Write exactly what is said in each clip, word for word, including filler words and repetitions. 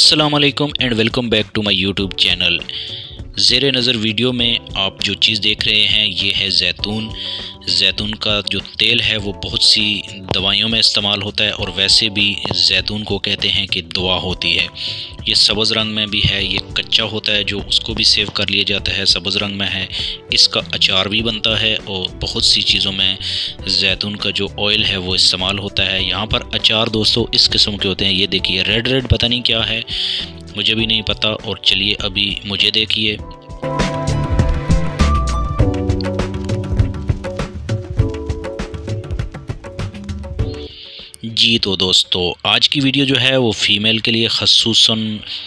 अस्सलाम वालेकुम and welcome back to my YouTube channel. ज़ेरे नज़र वीडियो में आप जो चीज़ देख रहे हैं ये है जैतून। जैतून का जो तेल है वो बहुत सी दवाइयों में इस्तेमाल होता है और वैसे भी जैतून को कहते हैं कि दवा होती है। ये सब्ज़ रंग में भी है, ये कच्चा होता है जो उसको भी सेव कर लिया जाता है, सब्ज़ रंग में है। इसका अचार भी बनता है और बहुत सी चीज़ों में जैतून का जो ऑयल है वो इस्तेमाल होता है। यहाँ पर अचार दोस्तों इस किस्म के होते हैं, ये देखिए रेड रेड पता नहीं क्या है, मुझे भी नहीं पता। और चलिए अभी मुझे देखिए। जी तो दोस्तों आज की वीडियो जो है वो फ़ीमेल के लिए ख़ुसूसन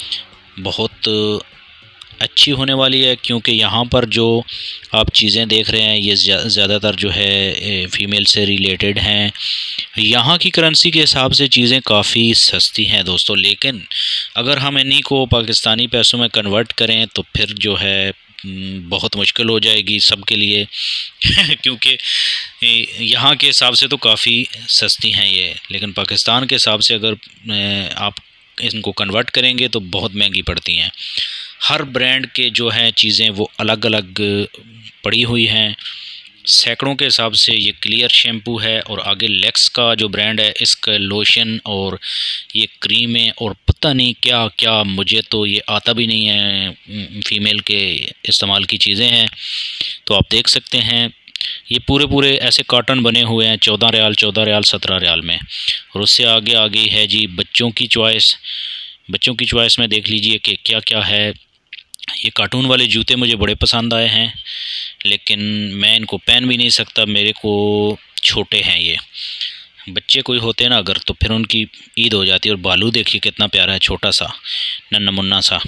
बहुत अच्छी होने वाली है, क्योंकि यहाँ पर जो आप चीज़ें देख रहे हैं ये ज़्यादातर जो है फ़ीमेल से रिलेटेड हैं। यहाँ की करेंसी के हिसाब से चीज़ें काफ़ी सस्ती हैं दोस्तों, लेकिन अगर हम इन्हीं को पाकिस्तानी पैसों में कन्वर्ट करें तो फिर जो है बहुत मुश्किल हो जाएगी सबके लिए क्योंकि यहाँ के हिसाब से तो काफ़ी सस्ती हैं ये, लेकिन पाकिस्तान के हिसाब से अगर आप इनको कन्वर्ट करेंगे तो बहुत महंगी पड़ती हैं। हर ब्रांड के जो हैं चीज़ें वो अलग अलग पड़ी हुई हैं, सैकड़ों के हिसाब से। ये क्लियर शैम्पू है और आगे लेक्स का जो ब्रांड है इसका लोशन और ये क्रीमें और पता नहीं क्या क्या, मुझे तो ये आता भी नहीं है। फ़ीमेल के इस्तेमाल की चीज़ें हैं तो आप देख सकते हैं ये पूरे पूरे ऐसे कार्टन बने हुए हैं चौदह रियाल चौदह रियाल सत्रह रियाल में। और उससे आगे आगे है जी बच्चों की चॉइस। बच्चों की चॉइस में देख लीजिए कि क्या क्या है। ये कार्टून वाले जूते मुझे बड़े पसंद आए हैं, लेकिन मैं इनको पहन भी नहीं सकता, मेरे को छोटे हैं ये। बच्चे कोई होते हैं ना अगर, तो फिर उनकी ईद हो जाती है। और बालू देखिए कितना प्यारा है, छोटा सा नन्हा मुन्ना सा।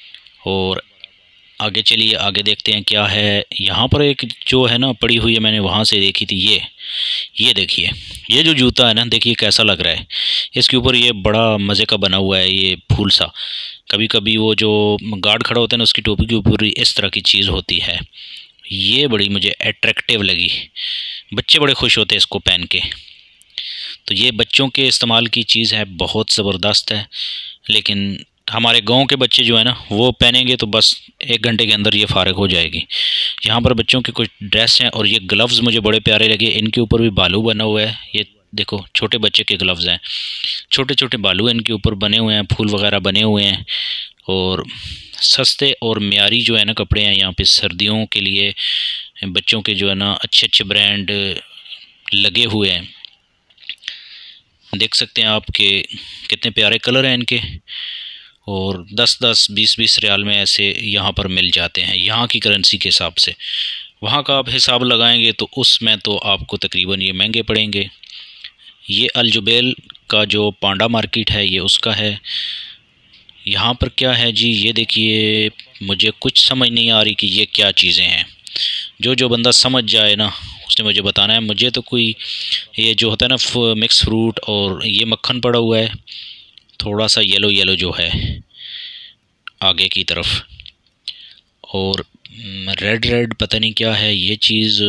और आगे चलिए आगे देखते हैं क्या है। यहाँ पर एक जो है ना पड़ी हुई है, मैंने वहाँ से देखी थी, ये ये देखिए ये जो जूता है ना, देखिए कैसा लग रहा है। इसके ऊपर ये बड़ा मज़े का बना हुआ है ये फूल सा। कभी कभी वो जो गार्ड खड़ा होता है ना उसकी टोपी के ऊपर इस तरह की चीज़ होती है। ये बड़ी मुझे अट्रैक्टिव लगी, बच्चे बड़े खुश होते हैं इसको पहन के। तो ये बच्चों के इस्तेमाल की चीज़ है, बहुत ज़बरदस्त है। लेकिन हमारे गांव के बच्चे जो है ना वो पहनेंगे तो बस एक घंटे के अंदर ये फ़ारिग हो जाएगी। यहाँ पर बच्चों के कुछ ड्रेस हैं और ये ग्लव्स मुझे बड़े प्यारे लगे। इनके ऊपर भी बालू बना हुआ है, ये देखो छोटे बच्चे के ग्लव्स हैं, छोटे छोटे बालू इनके ऊपर बने हुए हैं, फूल वगैरह बने हुए हैं। और सस्ते और म्यारी जो है ना कपड़े हैं यहाँ पे सर्दियों के लिए। बच्चों के जो है ना अच्छे अच्छे ब्रांड लगे हुए हैं, देख सकते हैं आप कि कितने प्यारे कलर हैं इनके। और दस दस बीस बीस रियाल में ऐसे यहाँ पर मिल जाते हैं यहाँ की करेंसी के हिसाब से। वहाँ का आप हिसाब लगाएंगे तो उसमें तो आपको तकरीबन ये महंगे पड़ेंगे। ये अल जुबैल का जो पांडा मार्केट है ये उसका है। यहाँ पर क्या है जी, ये देखिए मुझे कुछ समझ नहीं आ रही कि ये क्या चीज़ें हैं। जो जो बंदा समझ जाए ना उसने मुझे बताना है। मुझे तो कोई ये जो होता है ना मिक्स फ्रूट, और ये मक्खन पड़ा हुआ है थोड़ा सा येलो येलो जो है आगे की तरफ, और रेड रेड पता नहीं क्या है ये चीज़,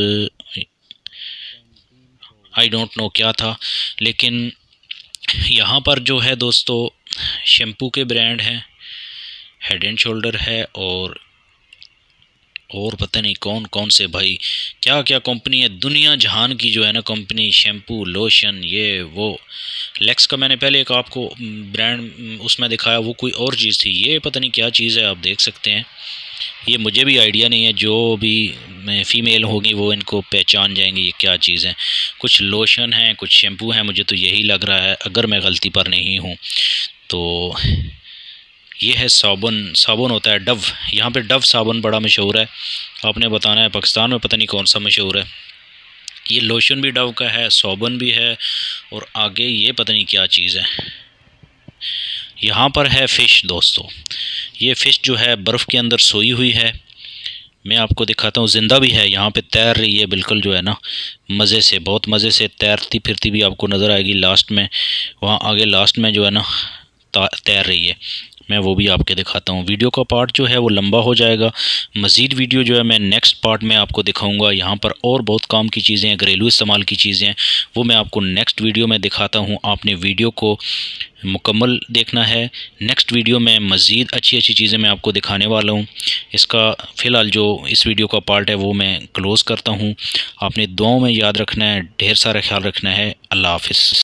आई डोंट नो क्या था। लेकिन यहाँ पर जो है दोस्तों शैम्पू के ब्रांड हैं, हेड एंड शोल्डर है और और पता नहीं कौन कौन से भाई क्या क्या कंपनी है, दुनिया जहान की जो है ना कंपनी, शैम्पू लोशन ये वो। लेक्स का मैंने पहले एक आपको ब्रांड उसमें दिखाया, वो कोई और चीज़ थी, ये पता नहीं क्या चीज़ है, आप देख सकते हैं। ये मुझे भी आइडिया नहीं है, जो भी फ़ीमेल होगी वो इनको पहचान जाएंगी ये क्या चीज़ है। कुछ लोशन हैं, कुछ शैम्पू हैं, मुझे तो यही लग रहा है अगर मैं गलती पर नहीं हूँ तो। ये है साबुन, साबुन होता है डव। यहाँ पे डव साबुन बड़ा मशहूर है, आपने बताना है पाकिस्तान में पता नहीं कौन सा मशहूर है। ये लोशन भी डव का है, साबुन भी है, और आगे ये पता नहीं क्या चीज़ है। यहाँ पर है फ़िश दोस्तों, ये फ़िश जो है बर्फ़ के अंदर सोई हुई है। मैं आपको दिखाता हूँ, ज़िंदा भी है, यहाँ पे तैर रही है बिल्कुल जो है ना मज़े से, बहुत मज़े से तैरती फिरती भी आपको नज़र आएगी लास्ट में। वहाँ आगे लास्ट में जो है ना तैर रही है, मैं वो भी आपके दिखाता हूँ। वीडियो का पार्ट जो है वो लंबा हो जाएगा, मज़ीद वीडियो जो है मैं नेक्स्ट पार्ट में आपको दिखाऊंगा। यहाँ पर और बहुत काम की चीज़ें हैं, घरेलू इस्तेमाल की चीज़ें हैं, वो मैं आपको नेक्स्ट वीडियो में दिखाता हूँ। आपने वीडियो को मुकम्मल देखना है। नेक्स्ट वीडियो में मज़ीद अच्छी अच्छी चीज़ें मैं आपको दिखाने वाला हूँ। इसका फ़िलहाल जो इस वीडियो का पार्ट है वो मैं क्लोज़ करता हूँ। आपने दुआओं में याद रखना है, ढेर सारा ख्याल रखना है। अल्लाह हाफ़िज़।